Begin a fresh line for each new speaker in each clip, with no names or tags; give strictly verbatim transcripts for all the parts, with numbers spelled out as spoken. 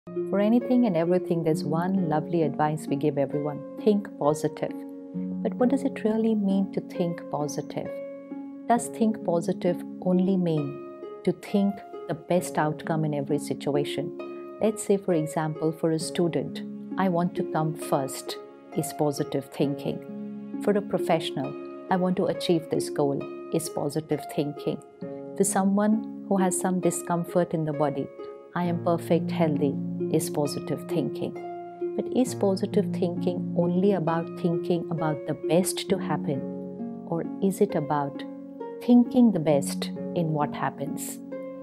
For anything and everything, there's one lovely advice we give everyone: think positive. But what does it really mean to think positive? Does think positive only mean to think the best outcome in every situation? Let's say, for example, for a student, I want to come first is positive thinking. For a professional, I want to achieve this goal is positive thinking. For someone who has some discomfort in the body, I am perfect healthy is positive thinking. But is positive thinking only about thinking about the best to happen, or is it about thinking the best in what happens?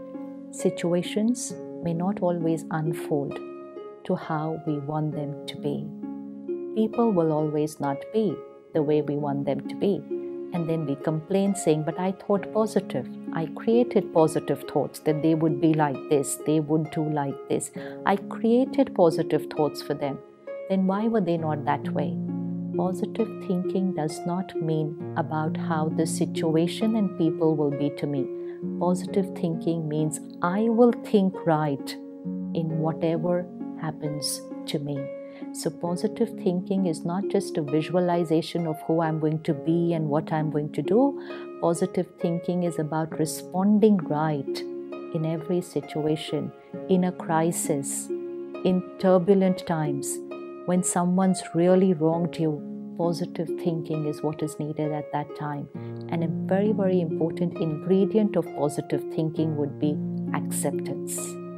Situations may not always unfold to how we want them to be. People will always not be the way we want them to be. And then we complain saying, but I thought positive. I created positive thoughts that they would be like this, they would do like this. I created positive thoughts for them. Then why were they not that way? Positive thinking does not mean about how the situation and people will be to me. Positive thinking means I will think right in whatever happens to me. So positive thinking is not just a visualization of who I'm going to be and what I'm going to do. Positive thinking is about responding right in every situation, in a crisis, in turbulent times, when someone's really wronged you. Positive thinking is what is needed at that time. And a very, very important ingredient of positive thinking would be acceptance.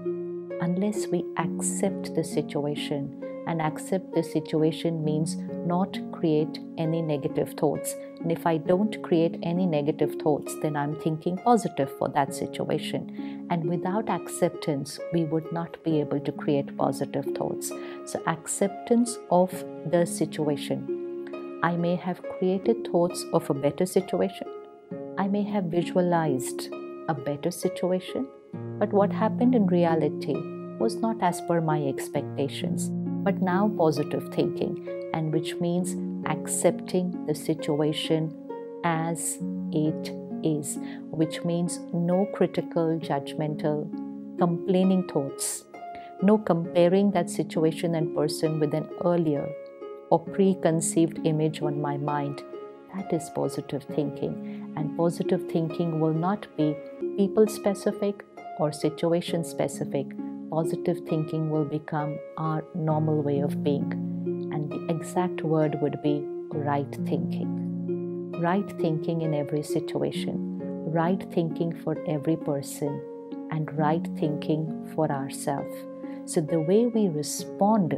Unless we accept the situation, and accept the situation means not create any negative thoughts. And if I don't create any negative thoughts, then I'm thinking positive for that situation. And without acceptance, we would not be able to create positive thoughts. So acceptance of the situation. I may have created thoughts of a better situation. I may have visualized a better situation. But what happened in reality was not as per my expectations. But now positive thinking, and which means accepting the situation as it is, which means no critical, judgmental, complaining thoughts, no comparing that situation and person with an earlier or preconceived image on my mind. That is positive thinking. And positive thinking will not be people specific or situation specific. Positive thinking will become our normal way of being. And the exact word would be right thinking. Right thinking in every situation. Right thinking for every person. And right thinking for ourselves. So the way we respond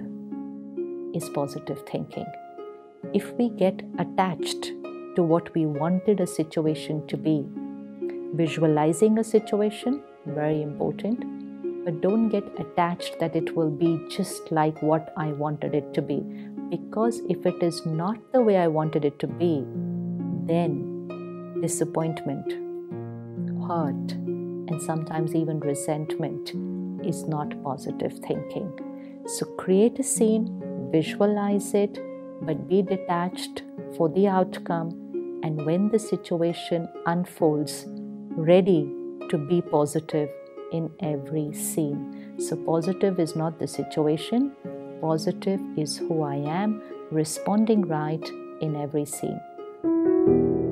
is positive thinking. If we get attached to what we wanted a situation to be, visualizing a situation, very important. But don't get attached that it will be just like what I wanted it to be. Because if it is not the way I wanted it to be, then disappointment, hurt, and sometimes even resentment is not positive thinking. So create a scene, visualize it, but be detached for the outcome. And when the situation unfolds, ready to be positive in every scene. So positive is not the situation. Positive is who I am, responding right in every scene.